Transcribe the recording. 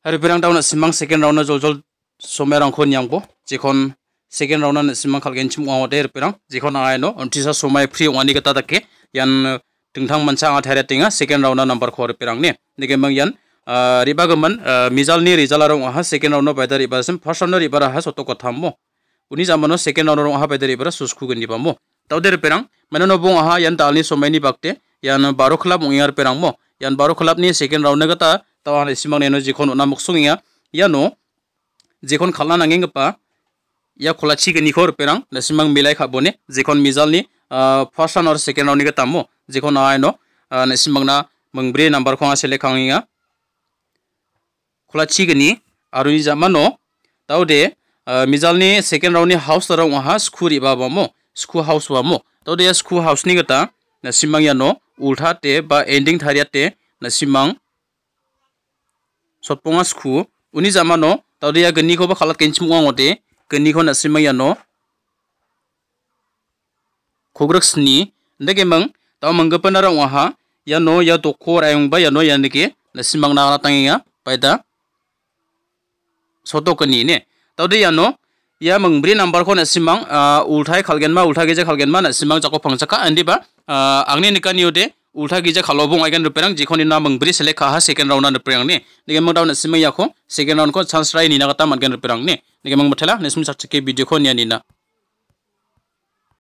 hari perang tahu nak simang second round na jol somai rang kon yang po jikon second round na simang khalgen chim wa der perang jikon ai no ontisa somai free wani kata take yan tungthang mancha nga thare tinga second round na number khor perang ne nige mang yan riba gaman mizal ni result arong ha second round no baidar iba sim first round no riba ha soto kotham mo uni jamano second round no ha baidar iba susku gni ba mo taw der perang mano bong ha yan dalni somai ni bakte yan 12 club ngar perang mo yan 12 club ni second round na gata tawa simang ne no jikon na muksung ya yano jikon khalna nangeng pa ya kholachi gni khor perang na simang milai khabone jikon mizal ni first round or second round ni gata mo jikon ai no na simang na mangbre number khonga select khanginga kholachi gni aruni jamano tawde mizal ni second round ni house tarang ha skuri ba mo school house wa mo tawde school house ni gata na simang ya no ultha te ba ending tharia te na simang sotponga school uni jamano tawde ya gni ko ba khalat kenchim ngote gni ko na simang ya no khograks ni ndege mang taw mangapana ra wa ya no ya to khor ayung ba ya no ya nike na simang na tangiya paida soto kani ne tawde ya no ya mangbre number ko na simang ulthai khalgen ma ultha geje khalgen ma na simang jako phangchaka andi ba angni nikani ode ultha geje khalobong aigan ruperang jikhoni na mangbre select kha second round na ruperang ne nige mang daw na simang yakho second round ko chance rai ni na kata mangen ruperang ne nige mang mathela nesum chakche video ko ni ani na